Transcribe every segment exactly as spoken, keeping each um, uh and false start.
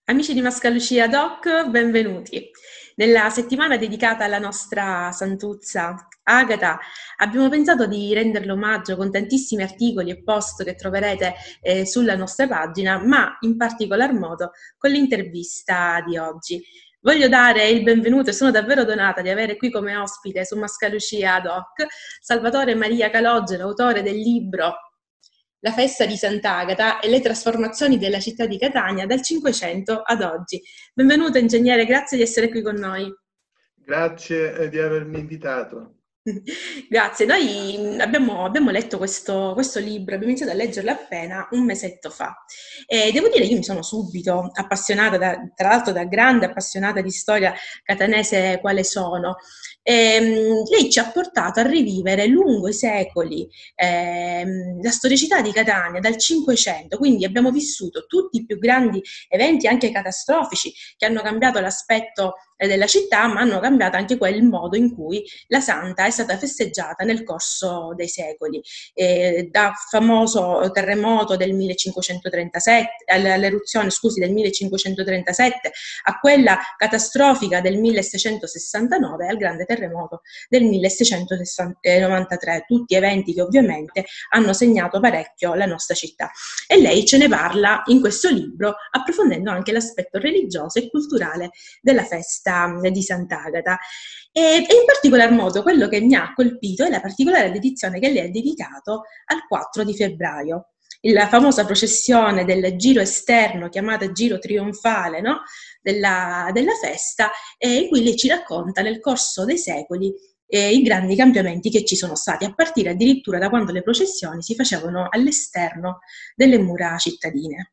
Amici di Mascalucia Doc, benvenuti. Nella settimana dedicata alla nostra santuzza Agata abbiamo pensato di renderle omaggio con tantissimi articoli e post che troverete eh, sulla nostra pagina, ma in particolar modo con l'intervista di oggi. Voglio dare il benvenuto e sono davvero donata di avere qui come ospite su Mascalucia Doc Salvatore Maria Calogero, autore del libro La festa di Sant'Agata e le trasformazioni della città di Catania dal Cinquecento ad oggi. Benvenuto ingegnere, grazie di essere qui con noi. Grazie eh, di avermi invitato. Grazie, noi abbiamo, abbiamo letto questo, questo libro, abbiamo iniziato a leggerlo appena un mesetto fa e devo dire che io mi sono subito appassionata, da, tra l'altro da grande appassionata di storia catanese quale sono. E, lei ci ha portato a rivivere lungo i secoli ehm, la storicità di Catania dal Cinquecento, quindi abbiamo vissuto tutti i più grandi eventi anche catastrofici che hanno cambiato l'aspetto della città, ma hanno cambiato anche quel modo in cui la Santa è stata festeggiata nel corso dei secoli, eh, da famoso terremoto del millecinquecentotrentasette, all'eruzione scusi, del millecinquecentotrentasette, a quella catastrofica del milleseicentosessantanove, al grande terremoto del milleseicentonovantatré, tutti eventi che ovviamente hanno segnato parecchio la nostra città. E lei ce ne parla in questo libro, approfondendo anche l'aspetto religioso e culturale della festa di Sant'Agata. E, e in particolar modo quello che mi ha colpito è la particolare dedizione che lei ha dedicato al quattro di febbraio, la famosa processione del giro esterno chiamata giro trionfale, no? della, della festa, e in cui lei ci racconta nel corso dei secoli eh, i grandi cambiamenti che ci sono stati, a partire addirittura da quando le processioni si facevano all'esterno delle mura cittadine.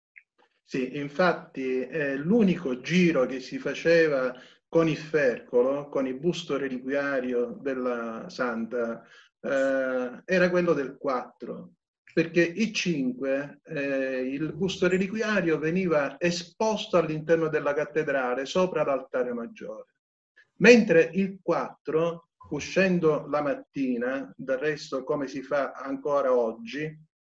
Sì, infatti eh, l'unico giro che si faceva con il fercolo, con il busto reliquiario della Santa, eh, era quello del quattro, perché il cinque, eh, il busto reliquiario veniva esposto all'interno della cattedrale, sopra l'altare maggiore, mentre il quattro, uscendo la mattina, del resto come si fa ancora oggi,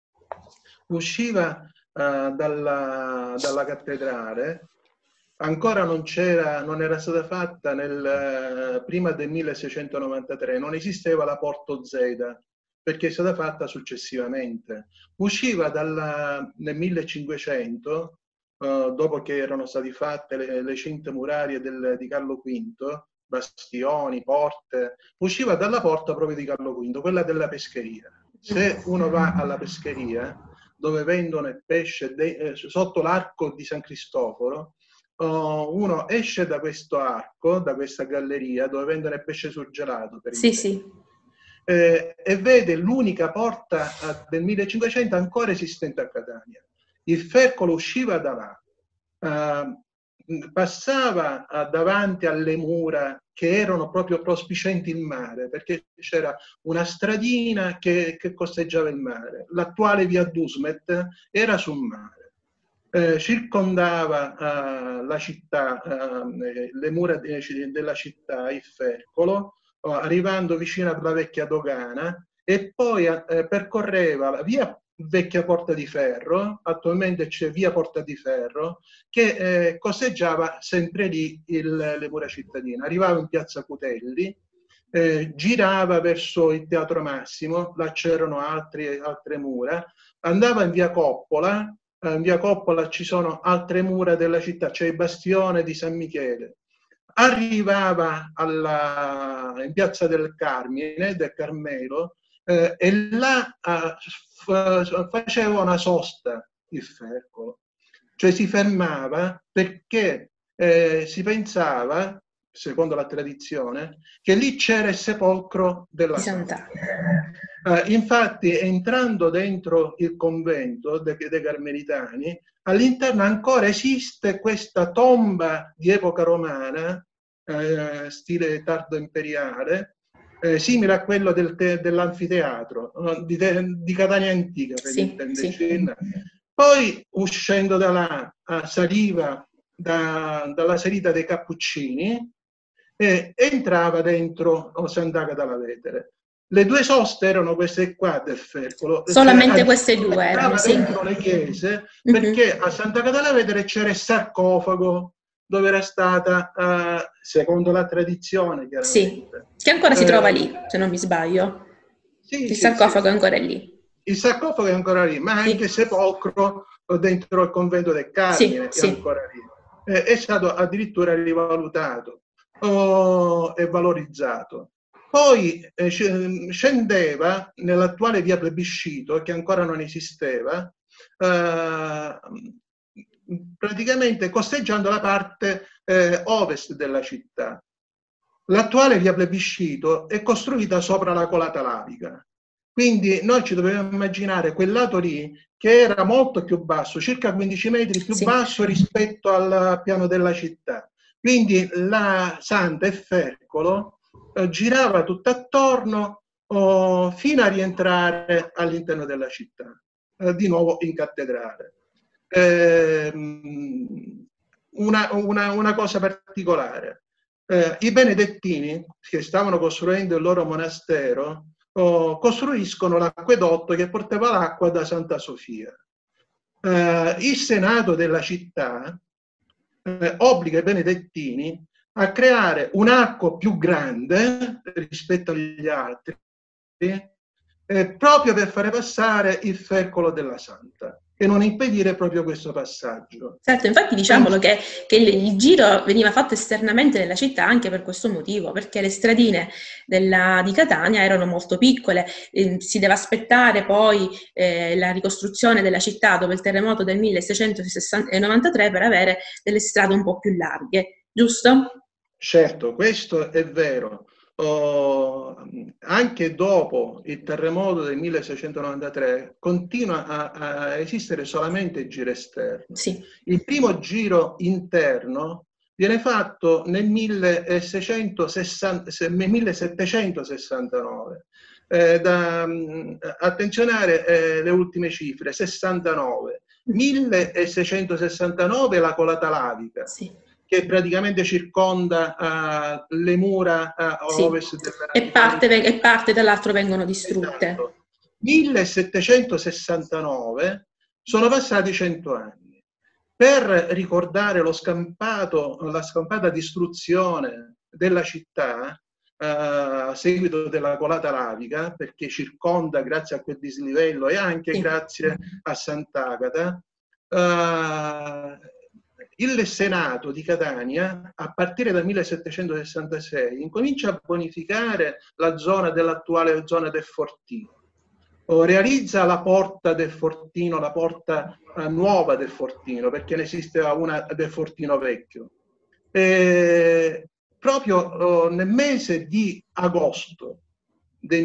usciva Uh, dalla, dalla cattedrale, ancora non c'era, non era stata fatta nel, uh, prima del milleseicentonovantatré, non esisteva la Porto Z, perché è stata fatta successivamente. Usciva dalla, nel millecinquecento, uh, dopo che erano state fatte le, le cinte murarie del, di Carlo V, bastioni, porte, usciva dalla porta proprio di Carlo V, quella della pescheria. Se uno va alla pescheria, dove vendono il pesce de, eh, sotto l'arco di San Cristoforo, uh, uno esce da questo arco, da questa galleria dove vendono il pesce surgelato, per Sì, sì. eh, e vede l'unica porta uh, del millecinquecento ancora esistente a Catania. Il fercolo usciva da là, uh, passava uh, davanti alle mura che erano proprio prospicienti il mare, perché c'era una stradina che, che costeggiava il mare. L'attuale via Dusmet era sul mare. Eh, circondava uh, la città, uh, le mura de, della città, il fercolo, uh, arrivando vicino alla vecchia dogana, e poi uh, percorreva la via vecchia Porta di Ferro, attualmente c'è via Porta di Ferro, che eh, costeggiava sempre lì il, le mura cittadine. Arrivava in piazza Cutelli, eh, girava verso il Teatro Massimo, là c'erano altri, altre mura, andava in via Coppola, eh, in via Coppola ci sono altre mura della città, c'è il bastione di San Michele, arrivava alla, in piazza del Carmine, del Carmelo, eh, e là eh, faceva una sosta il fercolo, cioè si fermava perché eh, si pensava, secondo la tradizione, che lì c'era il sepolcro della Santa. Eh, infatti, entrando dentro il convento dei, dei Carmelitani, all'interno ancora esiste questa tomba di epoca romana, eh, stile tardo imperiale, eh, simile a quello del dell'anfiteatro, di, di Catania Antica, per sì, intenderci. Sì. Poi, uscendo da là, eh, saliva da, dalla salita dei Cappuccini e entrava dentro Sant'Agata alla Vetere. Le due soste erano queste qua del Fercolo. Solamente cioè, queste due erano, sì. Dentro le chiese, perché uh-huh. a Santa Catalavere c'era il sarcofago dove era stata, uh, secondo la tradizione, chiaramente. Sì, che ancora si trova eh, lì, se non mi sbaglio. Sì, il sì, sarcofago sì, è ancora lì. Il sarcofago è ancora lì, ma anche il sì. sepolcro dentro il convento del Carmine sì, è ancora lì. Eh, è stato addirittura rivalutato oh, e valorizzato. Poi eh, scendeva nell'attuale via Plebiscito, che ancora non esisteva, eh, praticamente costeggiando la parte eh, ovest della città. L'attuale via Plebiscito è costruita sopra la colata lavica, quindi noi ci dobbiamo immaginare quel lato lì che era molto più basso, circa quindici metri più sì. basso rispetto al piano della città. Quindi la Santa e Fercolo eh, girava tutto attorno oh, fino a rientrare all'interno della città, eh, di nuovo in cattedrale. Eh, una, una, una cosa particolare, eh, i benedettini che stavano costruendo il loro monastero oh, costruiscono l'acquedotto che portava l'acqua da Santa Sofia. Eh, il Senato della città eh, obbliga i benedettini a creare un arco più grande rispetto agli altri eh, proprio per fare passare il Fercolo della Santa e non impedire proprio questo passaggio. Certo, infatti diciamolo che, che il, il giro veniva fatto esternamente nella città anche per questo motivo, perché le stradine della, di Catania erano molto piccole, eh, si deve aspettare poi eh, la ricostruzione della città dopo il terremoto del milleseicentonovantatré per avere delle strade un po' più larghe, giusto? Certo, questo è vero. Oh, anche dopo il terremoto del milleseicentonovantatré continua a, a esistere solamente il giro esterno. Sì. Il primo giro interno viene fatto nel millesettecentosessantanove. Eh, da um, attenzionare eh, le ultime cifre, sessantanove. milleseicentosessantanove la colata lavica. Sì. Che praticamente circonda uh, le mura uh, sì. ovest della e parte, e parte dall'altro vengono distrutte. Esatto. millesettecentosessantanove sono passati cento anni. Per ricordare lo scampato, la scampata distruzione della città uh, a seguito della colata lavica, perché circonda grazie a quel dislivello e anche sì. grazie a Sant'Agata, uh, il Senato di Catania, a partire dal millesettecentosessantasei, incomincia a bonificare la zona dell'attuale zona del Fortino. O realizza la porta del Fortino, la porta uh, nuova del Fortino, perché ne esisteva una del Fortino vecchio. E proprio oh, nel mese di agosto del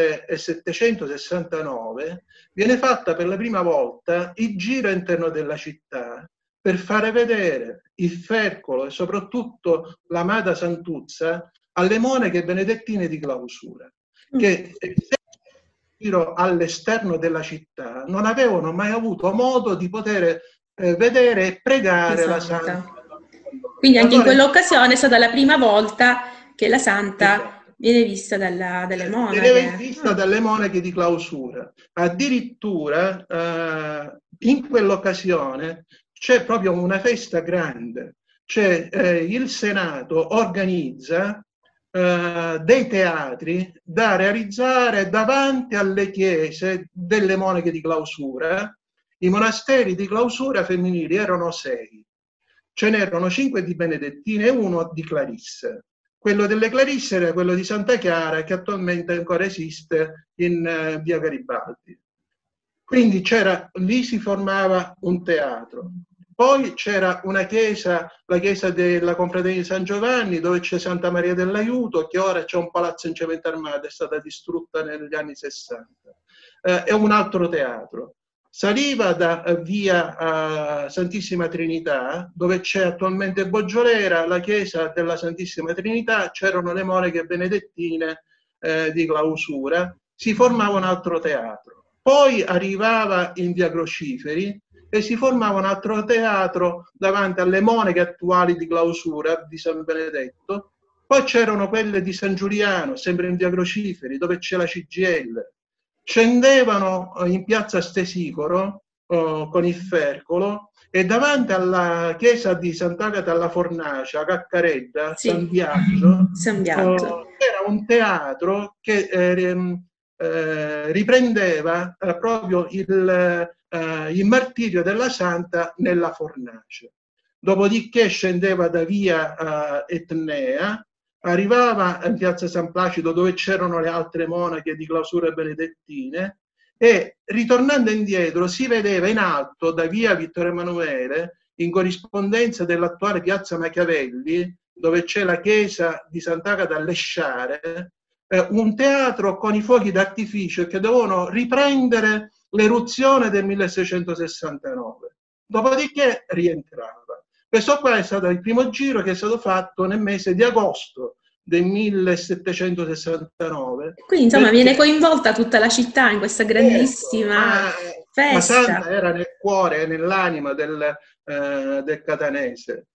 millesettecentosessantanove viene fatta per la prima volta il giro interno della città, per fare vedere il Fercolo e soprattutto l'amata Santuzza alle monache benedettine di clausura, che giro all'esterno della città non avevano mai avuto modo di poter eh, vedere e pregare esatto. la Santa. Quindi anche allora, in quell'occasione è stata la prima volta che la Santa esatto. viene vista dalla, dalle monache. Viene vista ah. dalle monache di clausura. Addirittura eh, in quell'occasione c'è proprio una festa grande, cioè eh, il Senato organizza eh, dei teatri da realizzare davanti alle chiese delle monache di clausura. I monasteri di clausura femminili erano sei, ce n'erano cinque di benedettine e uno di clarisse. Quello delle clarisse era quello di Santa Chiara, che attualmente ancora esiste in uh, via Garibaldi. Quindi c'era, lì si formava un teatro. Poi c'era una chiesa, la chiesa della Confraternita di San Giovanni, dove c'è Santa Maria dell'Aiuto, che ora c'è un palazzo in cemento armato, è stata distrutta negli anni sessanta. Eh, è un altro teatro. Saliva da eh, via eh, Santissima Trinità, dove c'è attualmente Boggiolera, la chiesa della Santissima Trinità, c'erano le monache benedettine eh, di clausura, si formava un altro teatro. Poi arrivava in via Crociferi, e si formava un altro teatro davanti alle monache attuali di clausura di San Benedetto, Poi c'erano quelle di San Giuliano, sempre in via Crociferi, dove c'è la C G I L. Scendevano in piazza Stesicoro oh, con il Fercolo, e davanti alla chiesa di Sant'Agata alla Fornacia, a Caccaredda, San Sì, Biagio, San Biagio. oh, era un teatro che eh, eh, riprendeva eh, proprio il, eh, il martirio della Santa nella Fornace. Dopodiché scendeva da via eh, Etnea, arrivava in piazza San Placido, dove c'erano le altre monache di clausura benedettine, e ritornando indietro si vedeva in alto da via Vittorio Emanuele, in corrispondenza dell'attuale piazza Machiavelli, dove c'è la chiesa di Sant'Agata alle Sciare, eh, un teatro con i fuochi d'artificio che dovevano riprendere l'eruzione del milleseicentosessantanove. Dopodiché rientrava. Questo qua è stato il primo giro che è stato fatto nel mese di agosto del millesettecentosessantanove. Quindi insomma viene coinvolta tutta la città in questa grandissima certo, festa. La Santa era nel cuore e nell'anima del, eh, del catanese.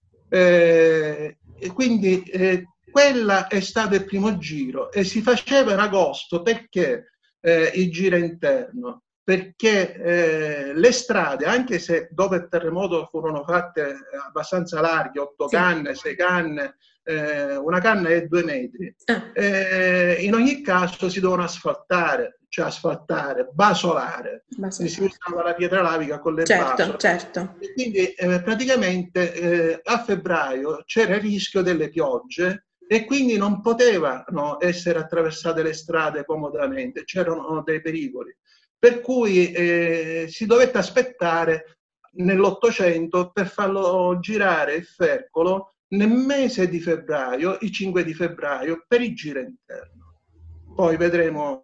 Eh, e quindi eh, quella è stato il primo giro, e si faceva in agosto perché eh, il giro interno? Perché eh, le strade, anche se dopo il terremoto furono fatte abbastanza larghe, otto sì. canne, sei canne, eh, una canna è due metri, ah. eh, in ogni caso si devono asfaltare, cioè asfaltare, basolare, basolare. Si usava la pietra lavica con le certo, basole. Certo. E quindi eh, praticamente eh, a febbraio c'era il rischio delle piogge, e quindi non potevano essere attraversate le strade comodamente, c'erano dei pericoli. Per cui eh, si dovette aspettare nell'Ottocento per farlo girare il Fercolo nel mese di febbraio, il cinque di febbraio, per il giro interno. Poi vedremo.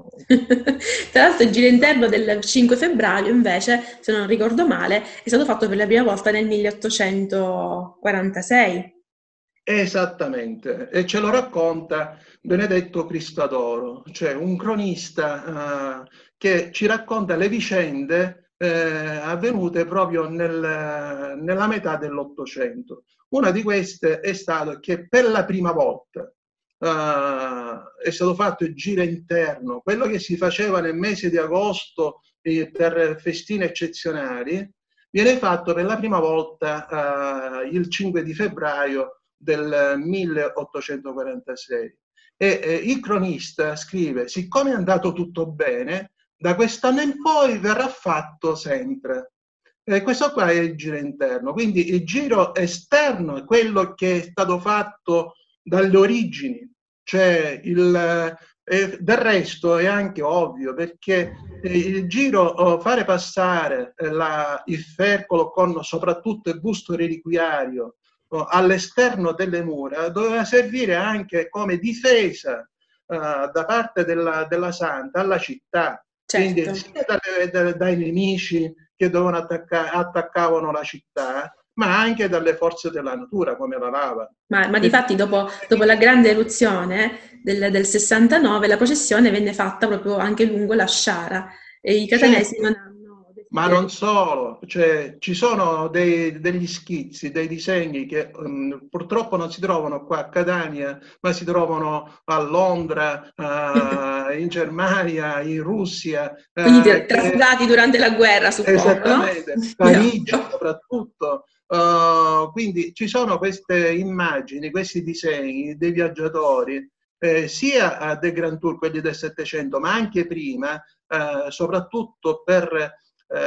Tra l'altro il giro interno del cinque febbraio invece, se non ricordo male, è stato fatto per la prima volta nel milleottocentoquarantasei. Esattamente, e ce lo racconta Benedetto Cristadoro, cioè un cronista uh, che ci racconta le vicende eh, avvenute proprio nel, nella metà dell'Ottocento. Una di queste è stato che per la prima volta uh, è stato fatto il giro interno, quello che si faceva nel mese di agosto eh, per festini eccezionali, viene fatto per la prima volta uh, il cinque di febbraio del milleottocentoquarantasei. E eh, il cronista scrive: siccome è andato tutto bene, da quest'anno in poi verrà fatto sempre. E questo qua è il giro interno. Quindi il giro esterno è quello che è stato fatto dalle origini, cioè il, eh, del resto è anche ovvio, perché eh, il giro, oh, fare passare eh, la, il Fercolo con soprattutto il busto reliquiario all'esterno delle mura doveva servire anche come difesa uh, da parte della, della Santa alla città, certo. Quindi sia dalle, dalle, dai nemici che dovevano attacca, attaccavano la città, ma anche dalle forze della natura come la lava. Ma, ma difatti dopo, dopo la grande eruzione del, del sessantanove la processione venne fatta proprio anche lungo la Sciara, e i catanesi certo. non hanno. Ma non solo, cioè, ci sono dei, degli schizzi, dei disegni che um, purtroppo non si trovano qua a Catania, ma si trovano a Londra, uh, in Germania, in Russia. Quindi uh, trafugati che... durante la guerra, suppongo, esattamente, no? Parigi soprattutto. Uh, quindi ci sono queste immagini, questi disegni dei viaggiatori, eh, sia a dei Grand Tour, quelli del Settecento, ma anche prima, uh, soprattutto per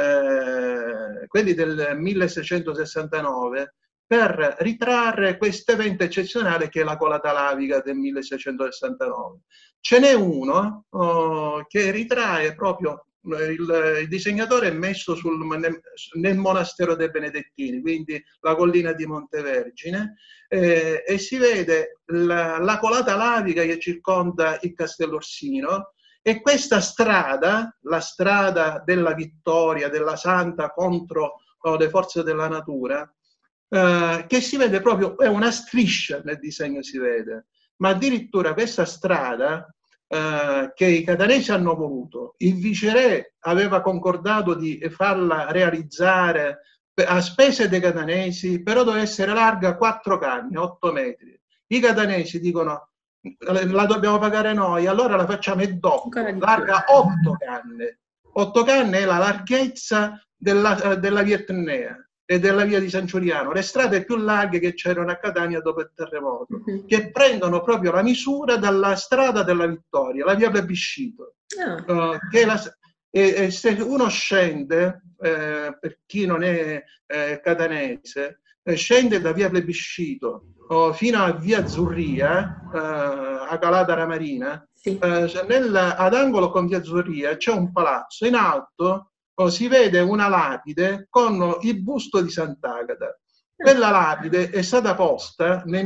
Eh, quelli del milleseicentosessantanove, per ritrarre questo evento eccezionale che è la colata lavica del milleseicentosessantanove. Ce n'è uno oh, che ritrae proprio il, il disegnatore è messo sul, nel, nel monastero dei Benedettini, quindi la collina di Montevergine, eh, e si vede la, la colata lavica che circonda il Castello Orsino. E questa strada, la strada della vittoria della Santa contro oh, le forze della natura, eh, che si vede proprio, è una striscia nel disegno, si vede, ma addirittura questa strada eh, che i catanesi hanno voluto, il viceré aveva concordato di farla realizzare a spese dei catanesi, però doveva essere larga quattro canne, otto metri. I catanesi dicono la dobbiamo pagare noi, allora la facciamo è doppio, larga otto canne. otto canne è la larghezza della, della via Etnea e della via di San Giuliano, le strade più larghe che c'erano a Catania dopo il terremoto, uh-huh. che prendono proprio la misura dalla strada della Vittoria, la via Plebiscito. Uh. Uh, che la, e, e se uno scende, eh, per chi non è eh, catanese, eh, scende da via Plebiscito oh, fino a via Zurria, eh, a Calata Ramarina, sì. eh, nel, ad angolo con via Zurria c'è un palazzo, in alto oh, si vede una lapide con il busto di Sant'Agata. Quella lapide è stata posta nel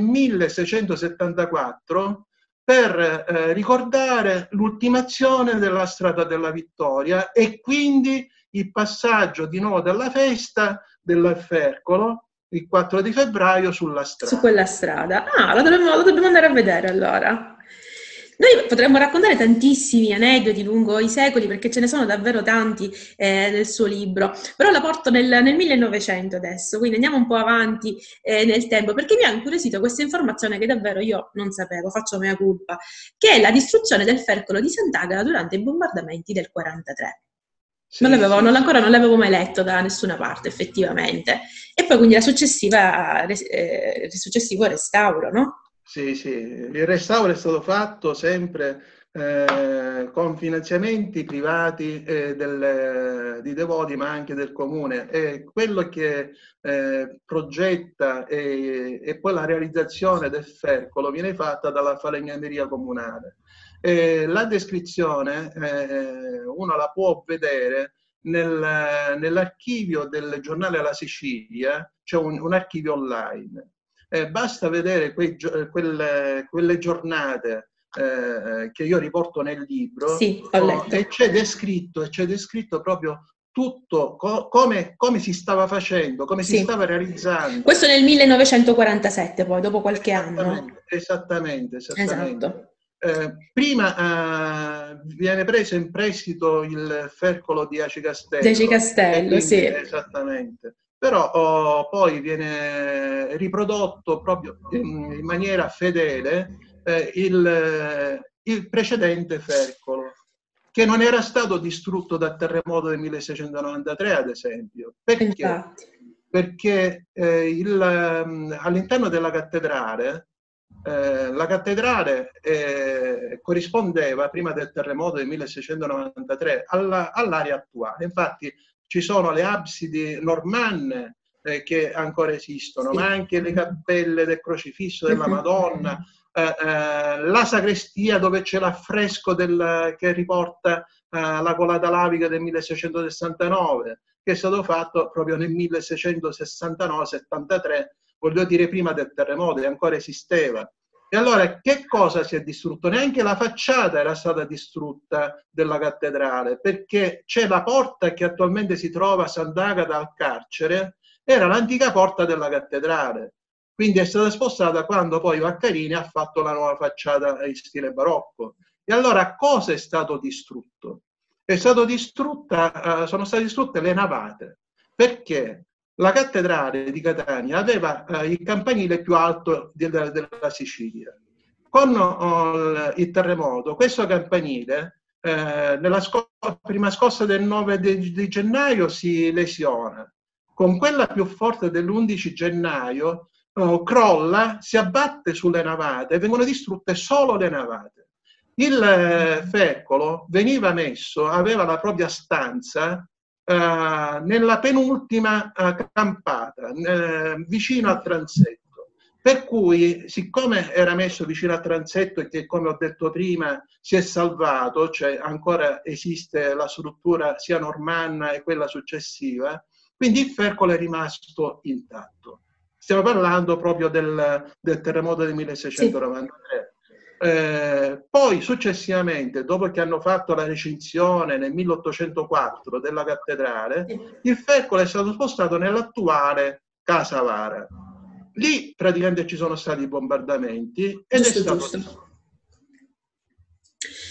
milleseicentosettantaquattro per eh, ricordare l'ultimazione della Strada della Vittoria e quindi il passaggio di nuovo della festa del Fercolo il quattro di febbraio sulla strada. Su quella strada. Ah, lo dobbiamo, lo dobbiamo andare a vedere allora. Noi potremmo raccontare tantissimi aneddoti lungo i secoli, perché ce ne sono davvero tanti eh, nel suo libro, però la porto nel, nel millenovecento adesso, quindi andiamo un po' avanti eh, nel tempo, perché mi ha incuriosito questa informazione che davvero io non sapevo, faccio mea culpa, che è la distruzione del Fercolo di Sant'Agata durante i bombardamenti del quarantatré. Sì, non l'avevo, sì, non, ancora non l'avevo mai letto da nessuna parte, effettivamente. E poi quindi la successiva, eh, il successivo restauro, no? Sì, sì, il restauro è stato fatto sempre eh, con finanziamenti privati eh, del, di devoti, ma anche del comune. E quello che eh, progetta e, e poi la realizzazione del Fercolo viene fatta dalla falegnameria comunale. Eh, la descrizione eh, uno la può vedere nel, nell'archivio del giornale La Sicilia, c'è un, un archivio online. Eh, basta vedere quei, quelle, quelle giornate eh, che io riporto nel libro, sì, ho letto. e c'è descritto, c'è descritto proprio tutto co come, come si stava facendo, come sì. si stava realizzando. Questo nel millenovecentoquarantasette, poi dopo qualche esattamente, anno. Esattamente, esattamente. Esatto. Eh, prima eh, viene preso in prestito il Fercolo di Aci Castello. Di Aci Castello, quindi, sì. Esattamente. Però oh, poi viene riprodotto proprio in, in maniera fedele eh, il, il precedente Fercolo, che non era stato distrutto dal terremoto del milleseicentonovantatré, ad esempio. Perché? Infatti. Perché eh, um, all'interno della cattedrale, eh, la cattedrale eh, corrispondeva, prima del terremoto del milleseicentonovantatré, all'area attuale. Infatti, ci sono le absidi normanne eh, che ancora esistono, sì. ma anche le cappelle del Crocifisso della Madonna, eh, eh, la sagrestia dove c'è l'affresco del, che riporta eh, la colata lavica del milleseicentosessantanove, che è stato fatto proprio nel milleseicentosessantanove settantatré, voglio dire prima del terremoto, e ancora esisteva. E allora che cosa si è distrutto? Neanche la facciata era stata distrutta della cattedrale, perché c'è la porta che attualmente si trova a Sant'Agata al carcere, era l'antica porta della cattedrale. Quindi è stata spostata quando poi Vaccarini ha fatto la nuova facciata in stile barocco. E allora cosa è stato distrutto? È stato distrutta, uh, sono state distrutte le navate. Perché? La cattedrale di Catania aveva eh, il campanile più alto della, della Sicilia. Con oh, il terremoto, questo campanile, eh, nella sco prima scossa del nove di, di gennaio, si lesiona. Con quella più forte dell'undici gennaio, oh, crolla, si abbatte sulle navate e vengono distrutte solo le navate. Il eh, Fercolo veniva messo, aveva la propria stanza, Uh, nella penultima uh, campata, uh, vicino al transetto. Per cui, siccome era messo vicino al transetto e che, come ho detto prima, si è salvato, cioè ancora esiste la struttura sia normanna e quella successiva, quindi il Fercolo è rimasto intatto. Stiamo parlando proprio del, del terremoto del milleseicentonovantatré. Sì. Eh, poi successivamente, dopo che hanno fatto la recinzione nel milleottocentoquattro della cattedrale, il Fercolo è stato spostato nell'attuale Casa Vara. Lì praticamente ci sono stati bombardamenti ed giusto, è stato giusto.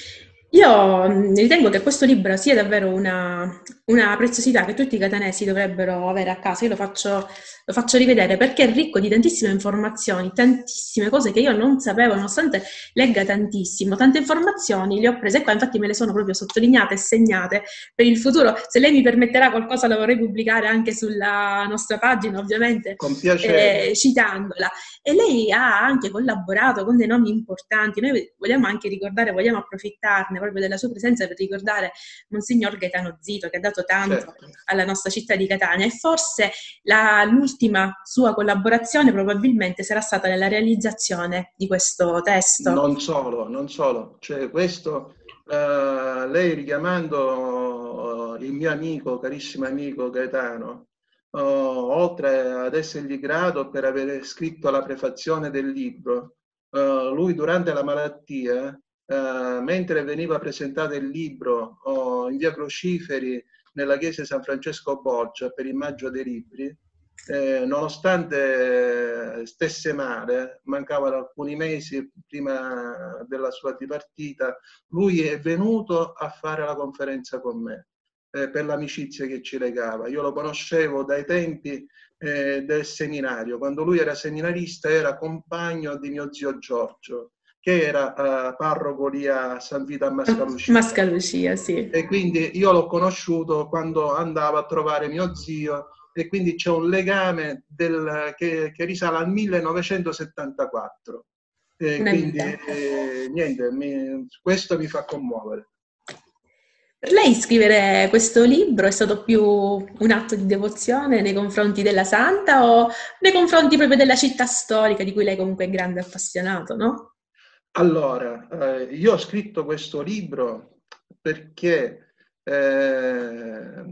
Io mh, ritengo che questo libro sia davvero una, una preziosità che tutti i catanesi dovrebbero avere a casa. Io lo faccio, lo faccio rivedere perché è ricco di tantissime informazioni, tantissime cose che io non sapevo, nonostante legga tantissimo. Tante informazioni le ho prese qua, infatti me le sono proprio sottolineate e segnate per il futuro. Se lei mi permetterà qualcosa la vorrei pubblicare anche sulla nostra pagina, ovviamente, Con piacere. eh, citandola. E lei ha anche collaborato con dei nomi importanti. Noi vogliamo anche ricordare, vogliamo approfittarne proprio della sua presenza per ricordare Monsignor Gaetano Zito, che ha dato tanto Certo. alla nostra città di Catania. E forse la- l'ultima sua collaborazione probabilmente sarà stata nella realizzazione di questo testo. Non solo, non solo. Cioè, questo, eh, lei richiamando eh, il mio amico, carissimo amico Gaetano, eh, oltre ad essergli grato per aver scritto la prefazione del libro, eh, lui durante la malattia, eh, mentre veniva presentato il libro oh, in via Crociferi nella chiesa di San Francesco Borgia per il Maggio dei Libri, eh, nonostante stesse male, mancavano alcuni mesi prima della sua dipartita, lui è venuto a fare la conferenza con me eh, per l'amicizia che ci legava. Io lo conoscevo dai tempi eh, del seminario, quando lui era seminarista era compagno di mio zio Giorgio, che era eh, parroco lì a San Vito a Mascalucia. Mascalucia, sì. E quindi io l'ho conosciuto quando andavo a trovare mio zio, e quindi c'è un legame del, che, che risale al millenovecentosettantaquattro. E Una quindi vita. eh, niente, mi, questo mi fa commuovere. Per lei scrivere questo libro è stato più un atto di devozione nei confronti della santa o nei confronti proprio della città storica di cui lei comunque è grande appassionato, no? Allora, eh, io ho scritto questo libro perché eh,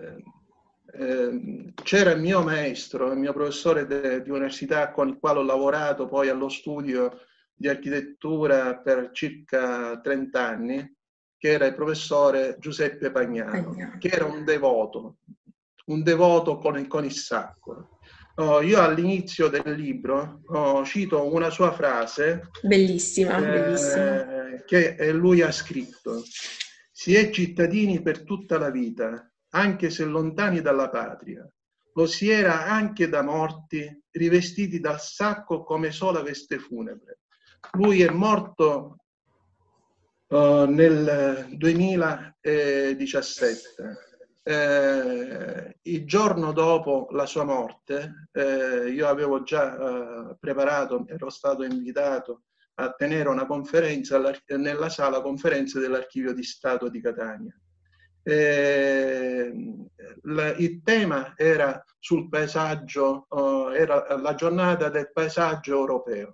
eh, c'era il mio maestro, il mio professore de, di università con il quale ho lavorato poi allo studio di architettura per circa trenta anni, che era il professore Giuseppe Pagnano, Andiamo. che era un devoto, un devoto con il, con il sacco. Oh, io all'inizio del libro oh, cito una sua frase Bellissima, bellissima. eh, che lui ha scritto: si è cittadini per tutta la vita, anche se lontani dalla patria. Lo si era anche da morti, rivestiti dal sacco come sola veste funebre. Lui è morto uh, nel duemiladiciassette. Eh, il giorno dopo la sua morte, eh, io avevo già eh, preparato, ero stato invitato a tenere una conferenza nella sala conferenze dell'Archivio di Stato di Catania. Eh, la, il tema era sul paesaggio, eh, era la giornata del paesaggio europeo.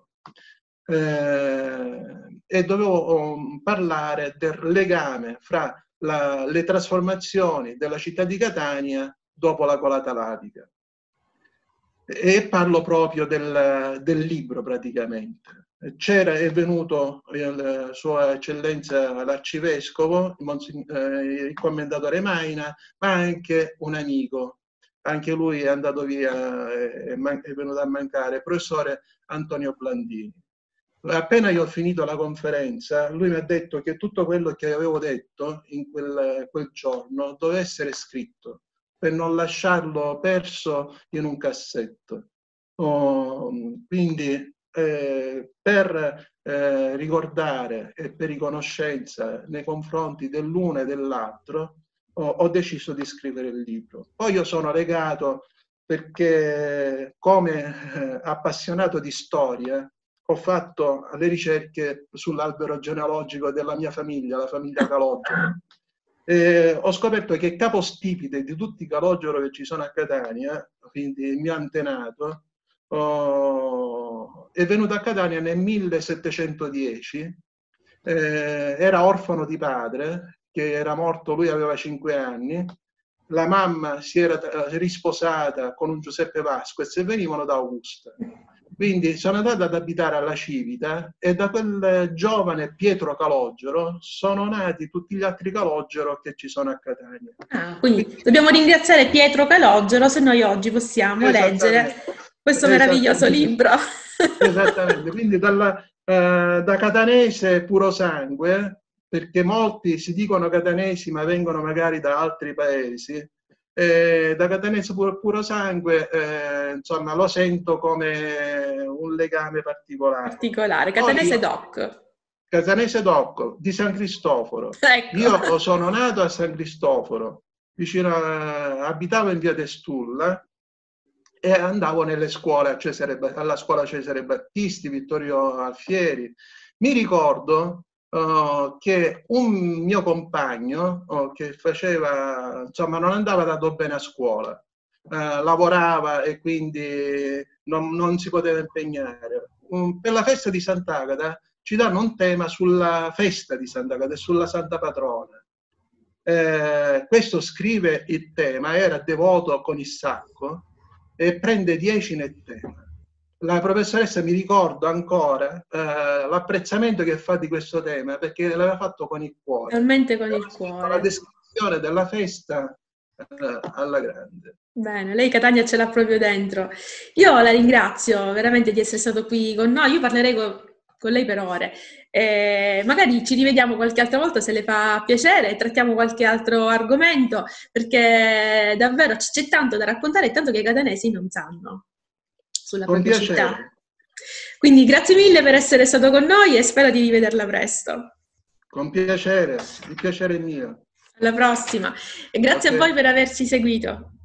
Eh, e dovevo um, parlare del legame fra la, le trasformazioni della città di Catania dopo la colata lavica. E parlo proprio del, del libro praticamente. C'era, è venuto il, Sua Eccellenza l'Arcivescovo, il commendatore Maina, ma anche un amico. Anche lui è andato via, è, è venuto a mancare, il professore Antonio Blandini. Appena io ho finito la conferenza, lui mi ha detto che tutto quello che avevo detto in quel, quel giorno doveva essere scritto per non lasciarlo perso in un cassetto. Oh, quindi eh, per eh, ricordare e per riconoscenza nei confronti dell'uno e dell'altro oh, ho deciso di scrivere il libro. Poi io sono legato perché come eh, appassionato di storia ho fatto le ricerche sull'albero genealogico della mia famiglia, la famiglia Calogero. Eh, ho scoperto che capostipite di tutti i Calogero che ci sono a Catania, quindi il mio antenato, oh, è venuto a Catania nel millesettecentodieci, eh, era orfano di padre, che era morto, lui aveva cinque anni, la mamma si era risposata con un Giuseppe Vasquez e venivano da Augusta. Quindi sono andato ad abitare alla Civita e da quel giovane Pietro Calogero sono nati tutti gli altri Calogero che ci sono a Catania. Ah, quindi, quindi dobbiamo ringraziare Pietro Calogero se noi oggi possiamo leggere questo meraviglioso libro. Esattamente, quindi dalla, eh, da catanese puro sangue perché molti si dicono catanesi ma vengono magari da altri paesi. Eh, da catanese puro, puro sangue, eh, insomma, lo sento come un legame particolare. Particolare, catanese Poi, doc. Catanese doc, di San Cristoforo. Ecco. Io sono nato a San Cristoforo, vicino a, abitavo in via Testulla e andavo nelle scuole, a Cesare, alla scuola Cesare Battisti, Vittorio Alfieri. Mi ricordo uh, che un mio compagno uh, che faceva, insomma, non andava dato bene a scuola, uh, lavorava e quindi non, non si poteva impegnare. Um, per la festa di Sant'Agata ci danno un tema sulla festa di Sant'Agata e sulla Santa Patrona. Eh, questo scrive il tema, era devoto con il sacco e prende dieci nel tema. La professoressa, mi ricordo ancora eh, l'apprezzamento che fa di questo tema, perché l'aveva fatto con il cuore. Realmente con il cuore. La descrizione della festa eh, alla grande. Bene, lei Catania ce l'ha proprio dentro. Io la ringrazio veramente di essere stato qui con noi. Io parlerei con, con lei per ore. Eh, magari ci rivediamo qualche altra volta se le fa piacere e trattiamo qualche altro argomento, perché davvero c'è tanto da raccontare e tanto che i catanesi non sanno sulla Con propria piacere. città. Quindi grazie mille per essere stato con noi e spero di rivederla presto. Con piacere, il piacere è mio. Alla prossima e grazie Okay. a voi per averci seguito.